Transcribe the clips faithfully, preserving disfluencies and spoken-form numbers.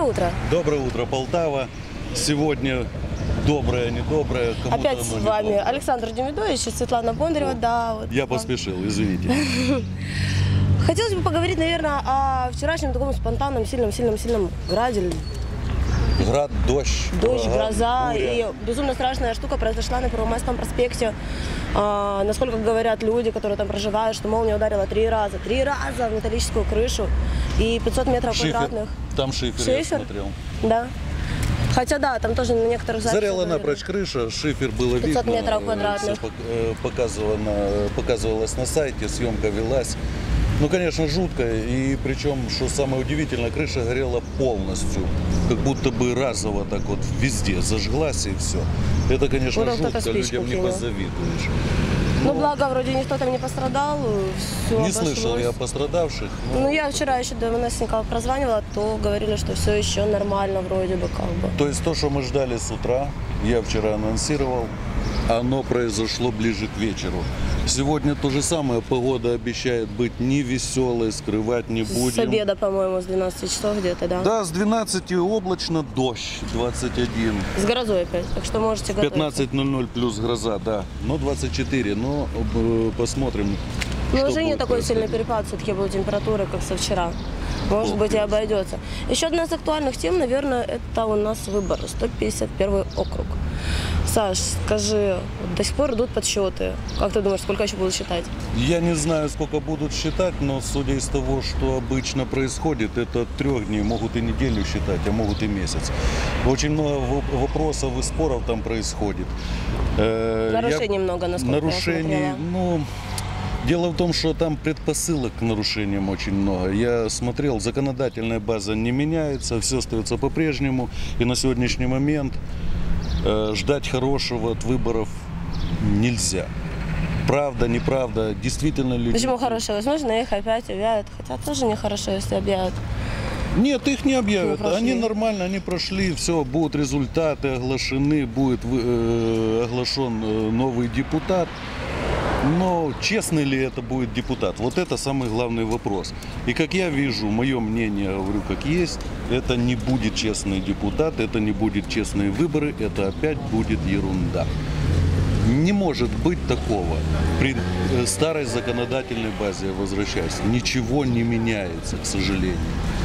утро. Доброе утро, Полтава. Сегодня доброе, недоброе. Опять с вами Александр Демидович и Светлана Бондарева. Да, вот Я вам. поспешил, извините. Хотелось бы поговорить, наверное, о вчерашнем таком спонтанном, сильном, сильном, сильном граде. Град, дождь. Дождь, ураган, гроза. буря. И безумно страшная штука произошла на Первомайском проспекте. А, насколько говорят люди, которые там проживают, что молния ударила три раза. Три раза в металлическую крышу. И пятьсот метров Шифер. квадратных. Там шифер, Шифер? я смотрел. Да. Хотя да, там тоже на некоторых записях Зарела говорили. напрочь крыша, шифер было пятьсот видно. метров квадратных. Все показывано, показывалось на сайте, съемка велась. Ну, конечно, жутко. И причем, что самое удивительное, крыша горела полностью. Как будто бы разово так вот везде зажглась и все. Это, конечно, Вот он жутко, кто-то спичку людям не кинул. позавидуешь. Ну, благо, вроде никто там не пострадал. Все Не слышал я о пострадавших. но- Ну, я вчера еще до МНСников прозванивала, то говорили, что все еще нормально вроде бы как бы. То есть то, что мы ждали с утра, я вчера анонсировал, оно произошло ближе к вечеру. Сегодня то же самое, погода обещает быть не веселой, скрывать не будем. С обеда, по-моему, с двенадцати часов где-то, да? Да, с двенадцати облачно, дождь двадцать один. С грозой опять, так что можете готовиться. пятнадцать ноль ноль плюс гроза, да. Но двадцать четыре, но э, посмотрим. Но что уже не будет такой происходить. сильный перепад все-таки был температуры, как со вчера. Может Ох, быть, и обойдется. Еще одна из актуальных тем, наверное, это у нас выборы. сто пятьдесят первый округ. Саш, скажи, вот до сих пор идут подсчеты. Как ты думаешь, сколько еще будут считать? Я не знаю, сколько будут считать, но судя из того, что обычно происходит, это от трех дней, могут и неделю считать, а могут и месяц. Очень много воп- вопросов и споров там происходит. Э, Нарушений я- много, насколько я Нарушений, смотрела. ну... Дело в том, что там предпосылок к нарушениям очень много. Я смотрел, законодательная база не меняется, все остается по-прежнему. И на сегодняшний момент э, ждать хорошего от выборов нельзя. Правда, неправда, действительно люди... Почему хорошо? Возможно, их опять объявят. Хотя тоже нехорошо, если объявят. Нет, их не Не объявят. прошли. Они нормально, они прошли, все, будут результаты оглашены, будет э, оглашен э, новый депутат. Но честный ли это будет депутат? Вот это самый главный вопрос. И как я вижу, мое мнение, говорю, как есть, это не будет честный депутат, это не будет честные выборы, это опять будет ерунда. Не может быть такого. При э, старой законодательной базе, я возвращаюсь, ничего не меняется, к сожалению.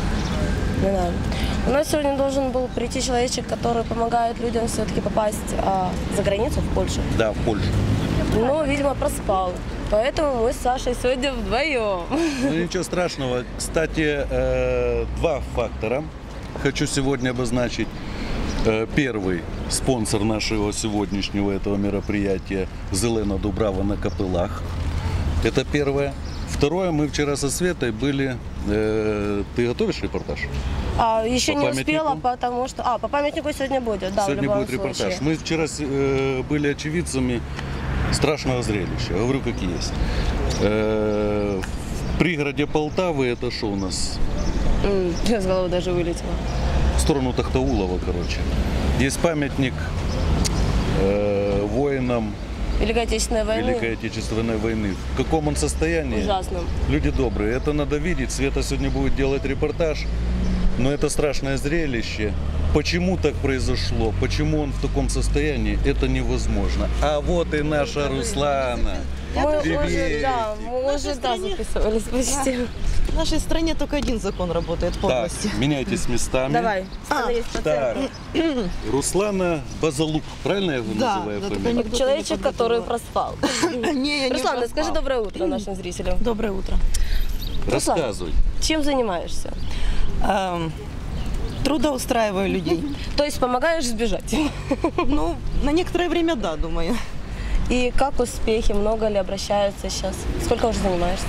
Не знаю. У нас сегодня должен был прийти человечек, который помогает людям все-таки попасть а, за границу, в Польшу. Да, в Польшу. Но, видимо, проспал. Поэтому мы с Сашей сегодня вдвоем. Ну ничего страшного. Кстати, э, два фактора хочу сегодня обозначить. Э, Первый спонсор нашего сегодняшнего этого мероприятия Зелена Дубрава на Копылах. Это первое. Второе, мы вчера со Светой были... э, Ты готовишь репортаж? А еще По не памятнику? успела, потому что... А, по памятнику сегодня будет, да, в Сегодня любом будет репортаж. случае. Мы вчера э, были очевидцами страшного зрелища. Говорю, как есть. Э, в пригороде Полтавы это что у нас? М, я с головы даже вылетела. В сторону Тахтаулова, короче. Есть памятник э, воинам Великой Отечественной войны. Великой Отечественной войны. В каком он состоянии? Ужасном. Люди добрые, это надо видеть. Света сегодня будет делать репортаж. Но это страшное зрелище. Почему так произошло? Почему он в таком состоянии? Это невозможно. А вот и наша Руслана. Мы Привет. уже, да, мы уже, да, записывались почти. В нашей стране только один закон работает Так, полностью. меняйтесь местами. Давай, А, есть Так, пациенты. Руслана Базалук, правильно я его Да, называю да, фамилию? только никто Человечек, не который подготовил. проспал. Не, я не Руслана, проспал. скажи доброе утро нашим зрителям. Доброе утро. Рассказывай. Чем занимаешься? Эм, Трудоустраиваю людей. То есть помогаешь сбежать. Ну, на некоторое время да, думаю. И как успехи? Много ли обращаются сейчас? Сколько уже занимаешься?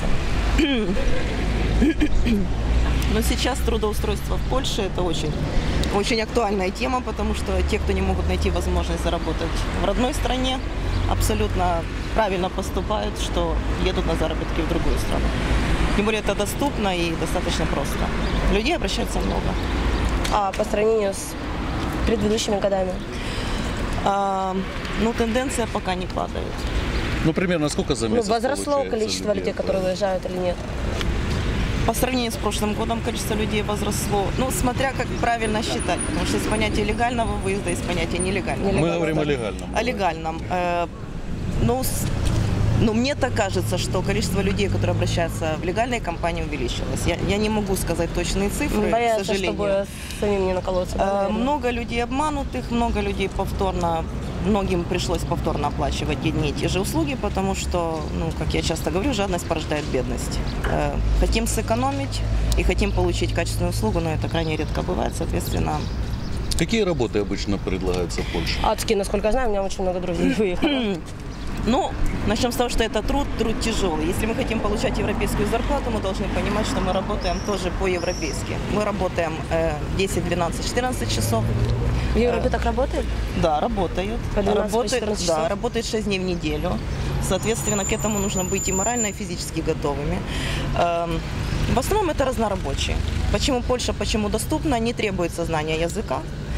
Но сейчас трудоустройство в Польше – это очень, очень актуальная тема, потому что те, кто не могут найти возможность заработать в родной стране, абсолютно правильно поступают, что едут на заработки в другую страну. Тем более это доступно и достаточно просто. Людей обращаются много. А по сравнению с предыдущими годами? А, ну, тенденция пока не падает. Ну, примерно сколько за Ну, месяц возросло получается количество людей, людей, которые правильно? выезжают или нет? По сравнению с прошлым годом количество людей возросло. Ну, смотря как правильно считать, потому что есть понятие легального выезда, есть понятие нелегального. Мы говорим о легальном. О легальном. Э, Ну, с- ну, мне так кажется, что количество людей, которые обращаются в легальные компании, увеличилось. Я, я не могу сказать точные цифры, к Боятся, сожалению. чтобы самим не наколоться. да, Э, наверное? Много людей обманутых, много людей повторно, многим пришлось повторно оплачивать одни и те же услуги, потому что, ну, как я часто говорю, жадность порождает бедность. Э, Хотим сэкономить и хотим получить качественную услугу, но это крайне редко бывает, соответственно. Какие работы обычно предлагаются в Польше? Адские, насколько я знаю, у меня очень много друзей выехало. Ну, начнем с того, что это труд, труд тяжелый. Если мы хотим получать европейскую зарплату, мы должны понимать, что мы работаем тоже по-европейски. Мы работаем э, десять, двенадцать, четырнадцать часов. В Европе так работает? Да, работают. По двенадцать, по Работает, четырнадцать да, часов? работает шесть дней в неделю. Соответственно, к этому нужно быть и морально, и физически готовыми. Эм, В основном это разнорабочие. Почему Польша, почему доступна? Не требуется знания языка.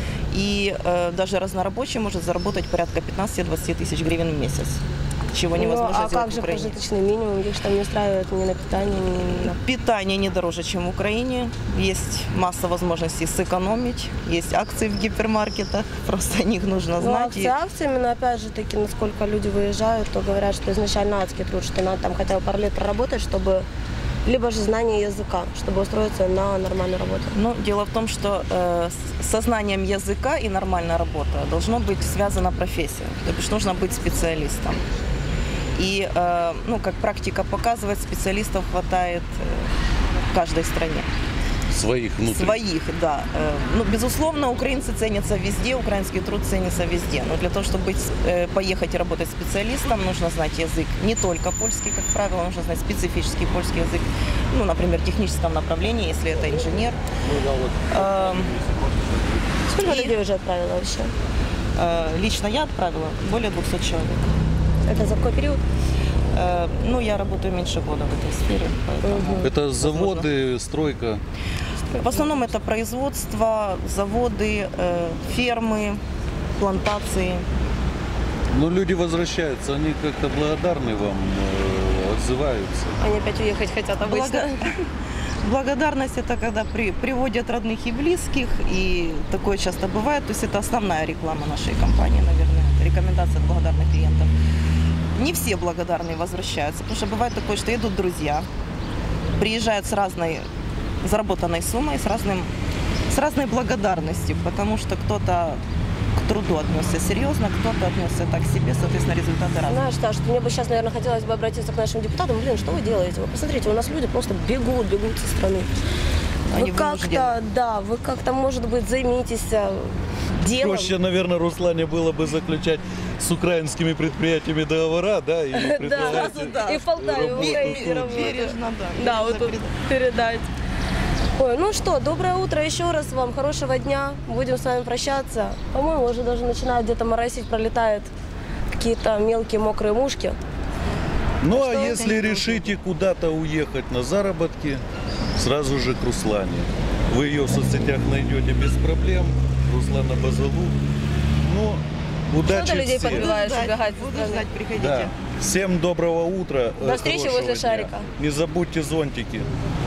И э, даже разнорабочий может заработать порядка пятнадцать-двадцать тысяч гривен в месяц, чего невозможно Ну, а сделать как в же Украине. прожиточный минимум? Их же там не устраивает ни на питание, ни на... Питание не дороже, чем в Украине. Есть масса возможностей сэкономить. Есть акции в гипермаркетах. Просто о них нужно Ну, знать. акции акциями, но опять же таки, насколько люди выезжают, то говорят, что изначально адский труд, что надо там хотя бы пару лет проработать, чтобы... Либо же знание языка, чтобы устроиться на нормальную работу. Ну, дело в том, что э, с- со знанием языка и нормальная работа должно быть связана профессия. То бишь нужно быть специалистом. И, э, ну, как практика показывает, специалистов хватает э, в каждой стране. Своих внутри. Своих, да. Э, Ну, безусловно, украинцы ценятся везде, украинский труд ценится везде. Но для того, чтобы быть, э, поехать и работать специалистом, нужно знать язык. Не только польский, как правило, нужно знать специфический польский язык. Ну, например, в техническом направлении, если это инженер. Эм, Сколько И- людей уже отправила вообще? э, Лично я отправила более двухсот человек. Это за какой период? Э, Ну, я работаю меньше года в этой сфере, поэтому... Это заводы, стройка. В основном это производство, заводы, э, фермы, плантации. Но люди возвращаются, они как-то благодарны вам, э, отзываются. Они опять уехать хотят обычно. Благо- Благодарность – это когда при, приводят родных и близких, и такое часто бывает. То есть это основная реклама нашей компании, наверное, рекомендация от благодарных клиентов. Не все благодарные возвращаются, потому что бывает такое, что едут друзья, приезжают с разной заработанной суммой, с, разным, с разной благодарностью, потому что кто-то к труду отнесся серьезно, кто-то отнесся так себе, соответственно, результаты разные. Знаешь, Саш, мне бы сейчас, наверное, хотелось бы обратиться к нашим депутатам. Блин, что вы делаете? Вы посмотрите, у нас люди просто бегут, бегут со страны. Они Вы как-то, вынуждены. да, вы как-то, может быть, займитесь э, делом. Проще, наверное, Руслане было бы заключать с украинскими предприятиями договора, да, и Да, предлагать сразу да. и в Полтаве, в работу Украине тут. работать. Бережно, да. Да, вот бережно тут передать. передать. Ой, ну что, доброе утро еще раз вам, хорошего дня. Будем с вами прощаться. По-моему, уже даже начинает где-то моросить, пролетают какие-то мелкие мокрые мушки. Ну, А а что вы если решите куда-то уехать на заработки, сразу же к Руслане. Вы ее в соцсетях найдете без проблем. Руслана Базалу. Ну, удачи Что ты людей всем. подбиваешь? Буду ждать, убегать со буду страны. ждать, приходите. Да. Всем доброго утра. До э, встречи хорошего возле дня. шарика. Не забудьте зонтики.